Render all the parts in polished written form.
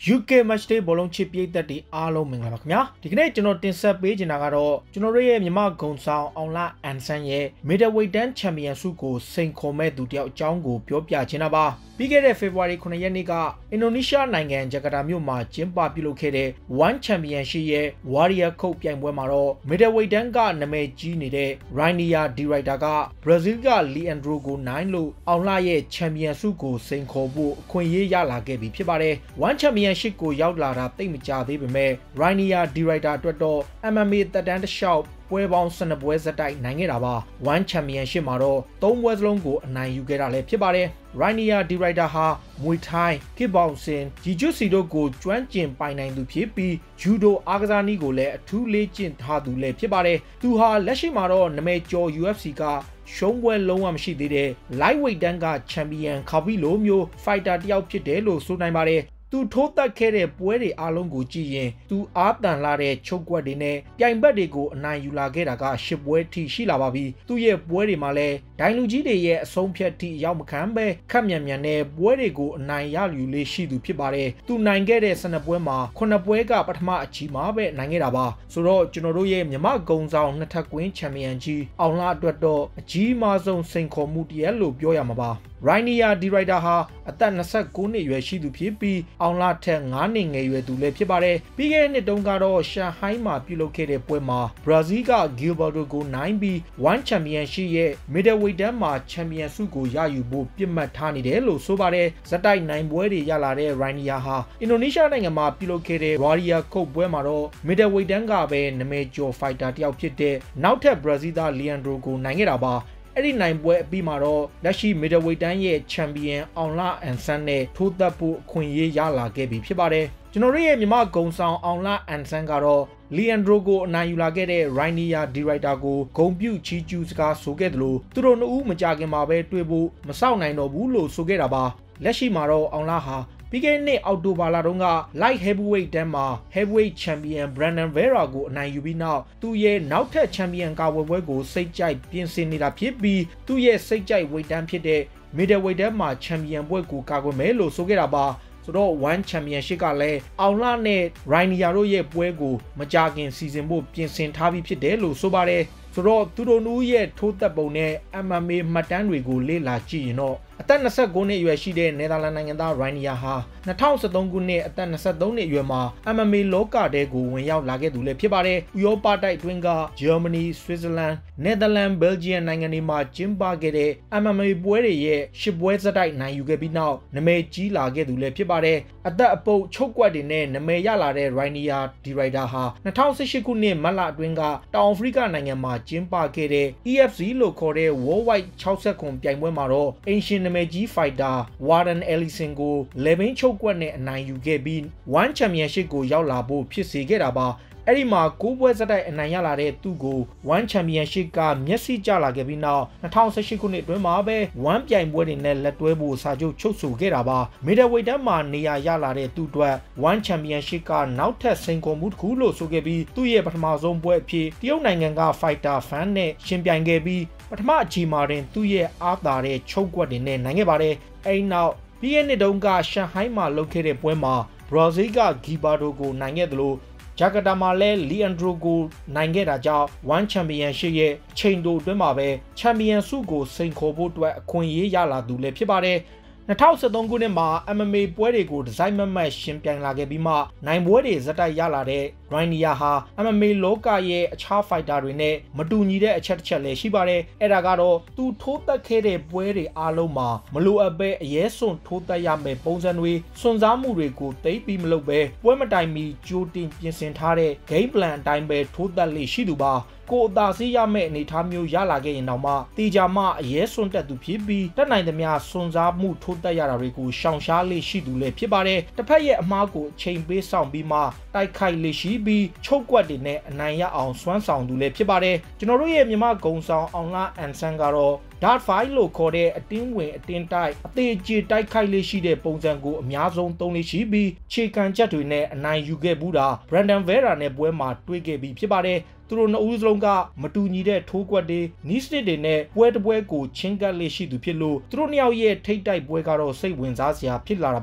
UK Match Day ဘောလုံးချစ်ပြည့်သက်တွေအားလုံးမင်္ဂလာပါခင်ဗျာဒီကနေ့ကျွန်တော်တင်ဆက်ပေးချင်တာကတော့ကျွန်တော်တို့ရဲ့မြန်မာဂုံဆောင်အောင်လအန်ဆန်ရဲ့ Middleweight တန်းချန်ပီယံဆုကိုစိန်ခေါ်မဲ့သူတယောက်အကြောင်းကိုပြောပြချင်တာပါပြီးခဲ့တဲ့ February 9 ရက်နေ့ကအင်ဒိုနီးရှားနိုင်ငံဂျကာတာမြို့မှာကျင်းပပြုလုပ်ခဲ့တဲ့ One Championship ရဲ့ Warrior Cup ပြိုင်ပွဲမှာတော့ Middleweight တန်းကနာမည်ကြီးနေတဲ့ Rainier de Ruyter က Brazil က Leandro ကိုနိုင်လို့အောင်လရဲ့ချန်ပီယံဆုကိုစိန်ခေါ်ဖို့အခွင့်အရေးရလာခဲ့ပြီဖြစ်ပါတယ် One Championship ကိုရောက်လာတာသိပ်မကြသေးပေမဲ့ Rainier de Ruyter အတွက်တော့ MMA သက်တမ်းတစ်လျှောက်ပွဲပေါင်း12ပွဲဆက်တိုက်နိုင်ခဲ့တာပါ One Championship မှာတော့3ပွဲစလုံးကိုအနိုင်ယူခဲ့တာလည်းဖြစ်ပါတယ် Rainier de Ruyter ဟာ Muay Thai, Kickboxing, Jiu-Jitsu တို့ကိုကျွမ်းကျင်ပိုင်နိုင်သူဖြစ်ပြီး Judo အားကစားနည်းကိုလည်းအထူးလေ့ကျင့်ထားသူလည်းဖြစ်ပါတယ်သူဟာလက်ရှိမှာတော့နာမည်ကျော် UFC ကရှုံးပွဲလုံးဝမရှိသေးတဲ့ Lightweight တန်းကချန်ပီယံခါဘီလိုမျိုး Fighter တယောက်ဖြစ်တယ်လို့ဆိုနိုင်ပါတယ်သူထိုးတက်ခဲ့တဲ့ပွဲတွေအားလုံးကိုကြည့်ရင်သူအားတန်လာတဲ့ချုပ်ကွက်တွေနဲ့ပြိုင်ဘက်တွေကိုအနိုင်ယူလာခဲ့တာက10ပွဲထိရှိလာပါပြီသူ့ရဲ့ပွဲတွေမှာလည်းဒိုင်လူကြီးတွေရဲ့အဆုံးဖြတ်ထိရောက်မခံပဲခက်မြန်မြန်နဲ့ပွဲတွေကိုအနိုင်ရယူလေးရှိသူဖြစ်ပါတယ်သူနိုင်ခဲ့တဲ့12ပွဲမှာ9ပွဲကပထမအချီမှာပဲနိုင်ခဲ့တာပါဆိုတော့ကျွန်တော်တို့ရဲ့မြမဂုံဆောင်နှစ်ထပ်ကွင်းချန်ပီယံကြီးအောင်လာအတွက်တော့အကြီးမားဆုံးစိန်ခေါ်မှုတရက်လို့ပြောရမှာပါRainier de Ruyter ဟာအသက်29နှစ်အရွယ်ရှိသူဖြစ်ပြီးအောင်လထက်9နှစ်ငယ်ရွယ်သူလည်းဖြစ်ပါတယ်ပြီးခဲ့တဲ့နှစ်တုန်းကတော့ရှန်ဟိုင်းမှာပြုလုပ်ခဲ့တဲ့ပွဲမှာ Brazil က Gilberto ကိုနိုင်ပြီး One Championship ရဲ့ Middleweight တန်းမှာချန်ပီယံဆုကိုရယူဖို့ပြစ်မှတ်ထားနေတယ်လို့ဆိုပါတယ်ဇက်တိုက်နိုင်ပွဲတွေရလာတဲ့ Rainier ဟာအင်ဒိုနီးရှားနိုင်ငံမှာပြုလုပ်ခဲ့တဲ့ Warrior Cup ပွဲမှာတော့ Middleweight တန်းကပဲနာမည်ကျော် Fighter တယောက်ဖြစ်တဲ့နောက်ထပ် Brazil သား Leandro ကိုနိုင်ခဲ့တာပါအဲ့ဒီနိုင်ပွဲအပြီးမှာတော့လက်ရှိ Middleweight တန်းရဲ့ချန်ပီယံအောင်လအန်ဆန်နဲ့ထိုးသက်ဖို့အခွင့်အရေးရလာခဲ့ပြီဖြစ်ပါတယ်ကျွန်တော်တို့ရဲ့မြမဂုံဆောင်အောင်လအန်ဆန်ကတော့ Leandro ကိုအနိုင်ယူလာခဲ့တဲ့ Rainier de Ruyter ကိုဂုံပြုချီးကျူးစကားဆိုခဲ့တယ်လို့သူတို့နှစ်ဦးမကြခင်မှာပဲတွေ့ဖို့မစောင့်နိုင်တော့ဘူးလို့ဆိုခဲ့တာပါလက်ရှိမှာတော့အောင်လဟာပြီးခဲ့တဲ့နှစ်အောက်တိုဘာလတုန်းက Light Heavyweight တန်းမှာ Heavyweight Champion Brandon Vera ကိုအနိုင်ယူပြီးနောက်သူ့ရဲ့နောက်ထပ် Champion ကာဝယ်ပွဲကိုစိတ်ကြိုက်ပြင်ဆင်နေတာဖြစ်ပြီးသူ့ရဲ့စိတ်ကြိုက် weight တန်းဖြစ်တဲ့ Middleweight တန်းမှာ Champion ပွဲကိုကာကွယ်မယ်လို့ဆိုခဲ့တာပါဆိုတော့ One Championship ကလည်းအောင်လနဲ့ Rainier တို့ရဲ့ပွဲကိုမကြခင်စီစဉ်ဖို့ပြင်ဆင်ထားပြီးဖြစ်တယ်လို့ဆိုပါတယ်ဆိုတော့သူတို့နှစ်ဦးရဲ့ထိုးသက်ပုံနဲ့ MMA မှတ်တမ်းတွေကိုလေ့လာကြည့်ရင်တော့အသက်29နှစ်အရွယ်ရှိတဲ့နယ်သာလန်နိုင်ငံသား Rainier ဟာ2013ခုနှစ်အသက်23နှစ်အရွယ်မှာ MMA လောကထဲကိုဝင်ရောက်လာခဲ့သူလည်းဖြစ်ပါတယ်။ဥရောပတိုက်အတွင်းက Germany, Switzerland, Netherlands, Belgium နိုင်ငံတွေမှာကျင်းပခဲ့တဲ့ MMA ပွဲတွေရဲ့10ပွဲစတိုက်နိုင်ယူခဲ့ပြီးနောက်နာမည်ကြီးလာခဲ့သူလည်းဖြစ်ပါတယ်။အသက်အပုပ်ချုပ်ကွက်တွေနဲ့နာမည်ရလာတဲ့ Rainier de Ruyter ဟာ2018ခုနှစ်မတ်လအတွင်းကတောင်အာဖရိကနိုင်ငံမှာကျင်းပခဲ့တဲ့ EFC လို့ခေါ်တဲ့ Worldwide 60ခုပြိုင်ပွဲမှာတော့အင်ရှင်နာမည်ကြီး Fighter Warren Ellison ကိုလေဘင်းချုပ်ကွက်နဲ့အနိုင်ယူခဲ့ပြီး One Championship ကိုရောက်လာဖို့ဖြစ်စေခဲ့တာပါအဲ့ဒီမှာ9ပွဲစတိုက်အနိုင်ရလာတဲ့သူ့ကို One Championship ကမျက်စိကျလာခဲ့ပြီးနောက်2018ခုနှစ်အတွင်းမှာပဲ One ပြိုင်ပွဲတွေနဲ့လက်တွဲဖို့စာချုပ်ချုပ်ဆိုခဲ့တာပါ Middleweight တန်းမှာနေရာရလာတဲ့သူ့အတွက် One Championship ကနောက်ထပ်စိန်ခေါ်မှုတစ်ခုလို့ဆိုခဲ့ပြီးသူ့ရဲ့ပထမဆုံးပွဲအဖြစ်တရုတ်နိုင်ငံက Fighter Fan နဲ့ရှင်ပြိုင်ခဲ့ပြီးပထမအချီမှာတင်သူ့ရဲ့အားသာတဲ့ချုပ်ကွက်တွေနဲ့နိုင်ခဲ့ပါတယ်အဲ့နောက်ပြီးခဲ့တဲ့နှစ်တုန်းကရှန်ဟိုင်းမှာလုပ်ခဲ့တဲ့ပွဲမှာ Brazil က Gilberto ကိုနိုင်ခဲ့တယ်လို့ဂျကာတာမှာလည်း Leandro ကိုနိုင်ခဲ့တာကြောင့် One Championship ရဲ့အချိန်တိုအတွင်းမှာပဲချန်ပီယံဆုကိုစိန်ခေါ်ဖို့အတွက်အခွင့်အရေးရလာသူလည်းဖြစ်ပါတယ်2013ခုနှစ်မှာ MMA ပွဲတွေကိုဒီဇိုင်းမတ်မတ်ရှင်ပြိုင်လာခဲ့ပြီးမှနိုင်ပွဲတွေဇက်တိုက်ရလာတဲ့ Rainier ဟာ MMA လောကရဲ့အခြား fighter တွေနဲ့မတူညီတဲ့အချက်တစ်ချက်လည်းရှိပါတယ်အဲ့ဒါကတော့သူထိုးသက်ခဲ့တဲ့ပွဲတွေအားလုံးမှာမလိုအပ်ပဲအရေးစွန်ထိုးသက်ရမယ့်ပုံစံတွေစွန့်စားမှုတွေကိုသိပြီးမလုပ်ပဲပွဲမတိုင်မီကြိုတင်ပြင်ဆင်ထားတဲ့ game plan အတိုင်းပဲထိုးသက်လေးရှိသူပါကိုအသာစီးရမယ့်အနေအထားမျိုးရလာခဲ့ရင်တော့မှတေချာမှအရေးစွန့်တက်သူဖြစ်ပြီးတက်နိုင်သမျှစွန့်စားမှုထိုးတက်ရတာတွေကိုရှောင်ရှားလေးရှိသူလည်းဖြစ်ပါတယ်တစ်ဖက်ရဲ့အမားကိုအချိန်ပေးဆောင်ပြီးမှတိုက်ခိုက်လေးရှိပြီးချုပ်ကွက်တွေနဲ့အနိုင်ရအောင်စွမ်းဆောင်သူလည်းဖြစ်ပါတယ်ကျွန်တော်တို့ရဲ့မြမဂုံဆောင်အောင်လအန်ဆန်ကတော့ Dart Fight လို့ခေါ်တဲ့အတင်းဝင်အတင်းတိုက်အသေးအကျေတိုက်ခိုက်လေးရှိတဲ့ပုံစံကိုအများဆုံးသုံးလေးရှိပြီးခြေခံချက်တွေနဲ့အနိုင်ယူခဲ့ဘူးတာ Brandon Vera နဲ့ပွဲမှာတွေ့ခဲ့ပြီးဖြစ်ပါတယ်သူတို့နှစ်ဦးစလုံးကမတူညီတဲ့ထိုးကွက်တွေနီးစနစ်တွေနဲ့ပွဲတစ်ပွဲကိုချင်းကပ်လေးရှိသူဖြစ်လို့သူတို့နှစ်ယောက်ရဲ့ထိတ်တိုက်ပွဲကတော့စိတ်ဝင်စားစရာဖြစ်လာတာပါ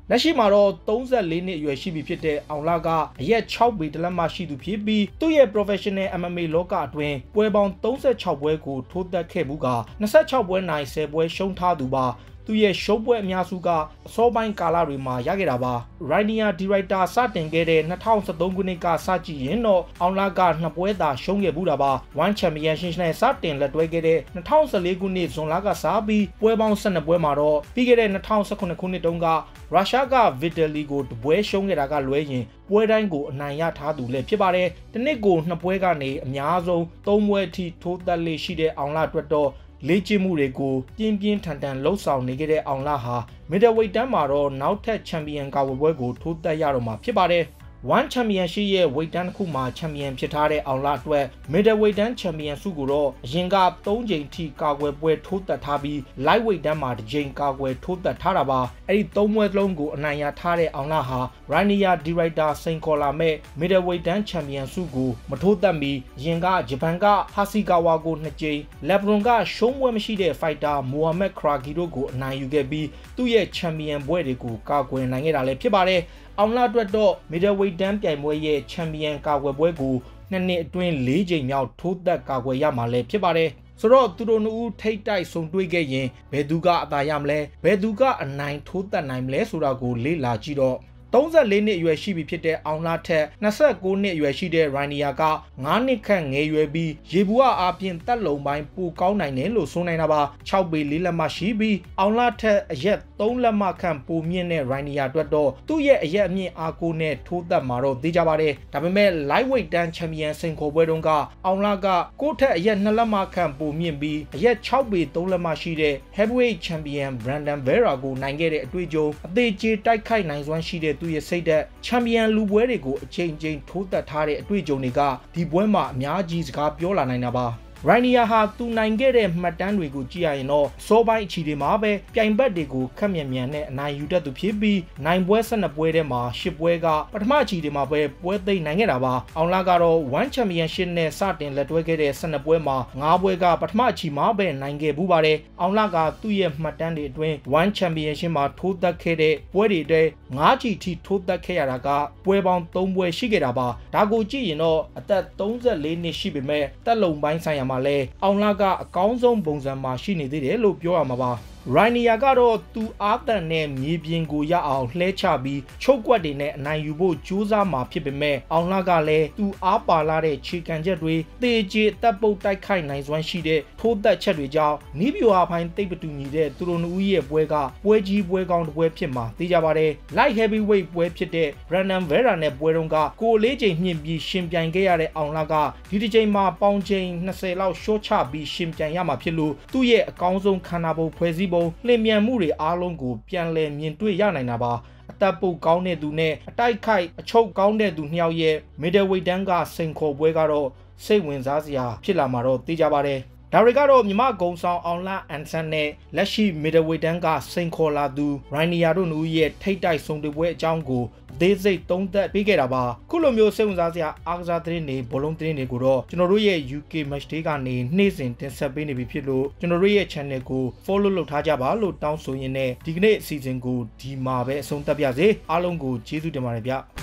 လက်ရှိမှာတော့34နှစ်အရွယ်ရှိပြီဖြစ်တဲ့အောင်လကအရက်6ပေတလက်မှရှိသူဖြစ်ပြီးသူ့ရဲ့ professional MMA လောကအတွင်းပွဲပေါင်း36ပွဲကိုထိုးသက်ခဲ့မှုက26ပွဲနိုင်10ပွဲရှုံးထားသူပါသူရဲ့ရှုံးပွဲအများစုကအစောပိုင်းကာလတွေမှာရခဲ့တာပါ Rainier Director စတင်ခဲ့တဲ့2013ခုနှစ်ကစကြည့်ရင်တော့အောင်လက2ပွဲသာရှုံးခဲ့ဘူးတာပါ One Championship နဲ့စတင်လက်တွဲခဲ့တဲ့2014ခုနှစ်ဇွန်လကစပြီးပွဲပေါင်း12ပွဲမှာတော့ပြီးခဲ့တဲ့2018ခုနှစ်တုန်းကရုရှားက Vitaly ကိုတပွဲရှုံးခဲ့တာကလွဲရင်ပွဲတိုင်းကိုအနိုင်ရထားသူလည်းဖြစ်ပါတယ်။ဒီနှစ်ကို2ပွဲကနေအများဆုံး3ပွဲအထိထိုးသက်လေးရှိတဲ့အောင်လအတွက်တော့လေ့ကျင့်မှုတွေကိုပြင်းပြင်းထန်ထန်လှုပ်ဆောင်နေခဲ့တဲ့အောင်လဟာ middleweight တန်းမှာတော့နောက်ထပ်ချန်ပီယံကာဝယ်ပွဲကိုထိုးသက်ရတော့မှာဖြစ်ပါတယ်။ One Championship ရဲ့ weight တန်းတစ်ခုမှာချန်ပီယံဖြစ်ထားတဲ့အောင်လအတွက် middleweight တန်းချန်ပီယံဆုကိုတော့အရင်က3ကြိမ်ထိကာကွယ်ပွဲထိုးသက်ထားပြီး lightweight တန်းမှာ1ကြိမ်ကာကွယ်ထိုးသက်ထားတာပါအဲ့ဒီ3ပွဲလုံးကိုအနိုင်ရထားတဲ့အောင်လဟာ Rainier Director စိန်ခေါ်လာမဲ့ middleweight တန်းချန်ပီယံဆုကိုမထိုးသက်မီအရင်ကဂျပန်က Hasegawa ကို2ကြိမ် Lebron ကရှုံးပွဲမရှိတဲ့ fighter Mohamed Kragi တို့ကိုအနိုင်ယူခဲ့ပြီးသူ့ရဲ့ချန်ပီယံဘွဲတွေကိုကာကွယ်နိုင်ခဲ့တာလည်းဖြစ်ပါတယ်အောင်လအတွက်တော့ middleweight တန်းပြိုင်ပွဲရဲ့ချန်ပီယံကာကွယ်ပွဲကို2နှစ်အတွင်း4ကြိမ်မြောက်ထိုးသက်ကာကွယ်ရမှာလည်းဖြစ်ပါတယ်ဆိုတော့သူတို့နှစ်ဦးထိတ်တိုက်ဆုံတွေ့ခဲ့ရင်ဘယ်သူကအသာရမလဲဘယ်သူကအနိုင်ထိုးသက်နိုင်မလဲဆိုတာကိုလေ့လာကြည့်တော့34နှစ်အရွယ်ရှိပြီဖြစ်တဲ့အောင်လထက်29နှစ်အရွယ်ရှိတဲ့ Rainier က9နှစ်ခန့်ငယ်ရွယ်ပြီးရေဘူးအားဖြင့်တက်လုံပိုင်းပိုကောင်းနိုင်တယ်လို့ဆိုနိုင်တာပါ6ပေ4လက်မှရှိပြီးအောင်လထက်အရက်3လက်မှခန့်ပိုမြင့်တဲ့ Rainier အတွက်တော့သူ့ရဲ့အရက်အမြင့်အားကိုနဲ့ထိုးသက်မှာတော့သိကြပါတယ်ဒါပေမဲ့ lightweight တန်းချန်ပီယံစိန်ခေါ်ပွဲတုန်းကအောင်လကကိုထက်အရက်2လက်မှခန့်ပိုမြင့်ပြီးအရက်6ပေ3လက်မှရှိတဲ့ heavyweight champion Brandon Vera ကိုနိုင်ခဲ့တဲ့အတွေ့အကြုံအသေးချေတိုက်ခိုက်နိုင်စွမ်းရှိတဲ့သူရဲ့စိတ်သက်ချန်ပီယံလူပွဲတွေကိုအချိန်ချင်းထိုးသက်ထားတဲ့အတွေ့အကြုံတွေကဒီပွဲမှာအများကြီးစကားပြောလာနိုင်တာပါ Rainier ဟာသူနိုင်ခဲ့တဲ့မှတ်တမ်းတွေကိုကြည့်ရရင်တော့စောပိုင်းအချီတွေမှာပဲပြိုင်ဘက်တွေကိုခက်မြန်မြန်နဲ့အနိုင်ယူတတ်သူဖြစ်ပြီးနိုင်ပွဲ12ပွဲထဲမှာ10ပွဲကပထမအချီတွေမှာပဲပွဲသိမ်းနိုင်ခဲ့တာပါအောင်လကတော့ One Championship နဲ့စတင်လက်တွဲခဲ့တဲ့12ပွဲမှာ9ပွဲကပထမအချီမှာပဲနိုင်ခဲ့ဘူးပါတယ်အောင်လကသူ့ရဲ့မှတ်တမ်းတွေအတွင်း One Championship မှာထိုးသက်ခဲ့တဲ့ပွဲတွေထဲ9ချီထိထိုးသက်ခဲ့ရတာကပွဲပေါင်း3ပွဲရှိခဲ့တာပါဒါကိုကြည့်ရင်တော့အသက်34နှစ်ရှိပေမဲ့တက်လုံပိုင်းဆိုင်ရာမှာလဲအောင်လကအကောင်းဆုံးပုံစံမှာရှိနေသေးတယ်လို့ပြောရမှာပါRainier ကတော့သူအားတန်နဲ့မြေပြင်ကိုရအောင်လှဲချပြီးချုပ်ကွက်တွေနဲ့အနိုင်ယူဖို့ကြိုးစားမှာဖြစ်ပေမဲ့အောင်လကလည်းသူအားပါလာတဲ့ခြေကန်ချက်တွေတေကျေတပ်ပုတ်တိုက်ခိုက်နိုင်စွမ်းရှိတဲ့ထိုးသက်ချက်တွေကြောင့်နီးပြိုဟာဖိုင်းတိတ်ပတူညီတဲ့သူတို့နှစ်ဦးရဲ့ပွဲကပွဲကြီးပွဲကောင်းတစ်ပွဲဖြစ်မှာသိကြပါတယ် Light Heavyweight ပွဲဖြစ်တဲ့ Brandon Vera နဲ့ပွဲတုန်းကကိုလေးချိန်မြင့်ပြီးရှင်ပြိုင်ခဲ့ရတဲ့အောင်လကဒီတစ်ချိန်မှာပေါင်ချိန်20လောက်ရှော့ချပြီးရှင်ပြိုင်ရမှာဖြစ်လို့သူ့ရဲ့အကောင်းဆုံးခန္ဓာပုံဖွဲ့စည်းလျင်မြန်မှုတွေအားလုံးကိုပြန်လည်မြင်တွေ့ရနိုင်တာပါအသက်ပုတ်ကောင်းတဲ့သူနဲ့အတိုက်ခိုက်အချုပ်ကောင်းတဲ့သူနှစ်ယောက်ရဲ့ middleweight တန်းကစိန်ခေါ်ပွဲကတော့စိတ်ဝင်စားစရာဖြစ်လာမှာတော့သိကြပါတယ်ဒါတွေကတော့မြမကုံဆောင်အောင်လအန်ဆန်နဲ့လက်ရှိ middleweight တန်းကစိန်ခေါ်လာသူ Rainier တို့နှစ်ဦးရဲ့ထိတ်တိုက်ဆုံတွေ့ပွဲအကြောင်းကိုသေးစိတ်သုံးသပ်ပေးခဲ့တာပါခုလိုမျိုးစိတ်ဝင်စားစရာအားကစားသတင်းတွေဘောလုံးသတင်းတွေကိုတော့ကျွန်တော်တို့ရဲ့ UK Match Day ကနေနေ့စဉ်တင်ဆက်ပေးနေပြီဖြစ်လို့ကျွန်တော်တို့ရဲ့ channel ကို follow လုပ်ထားကြပါလို့တောင်းဆိုရင်းနဲ့ဒီကနေ့အစီအစဉ်ကိုဒီမှာပဲအဆုံးသတ်ပါရစေအားလုံးကိုကျေးဇူးတင်ပါတယ်ဗျ